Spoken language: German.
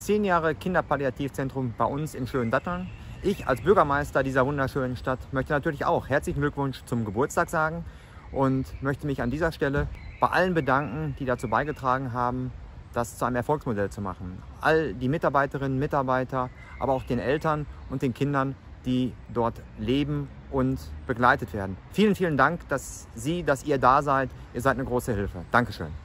10 Jahre Kinderpalliativzentrum bei uns in Schöndatteln. Ich als Bürgermeister dieser wunderschönen Stadt möchte natürlich auch herzlichen Glückwunsch zum Geburtstag sagen und möchte mich an dieser Stelle bei allen bedanken, die dazu beigetragen haben, das zu einem Erfolgsmodell zu machen. All die Mitarbeiterinnen, Mitarbeiter, aber auch den Eltern und den Kindern, die dort leben und begleitet werden. Vielen, vielen Dank, dass ihr da seid. Ihr seid eine große Hilfe. Dankeschön.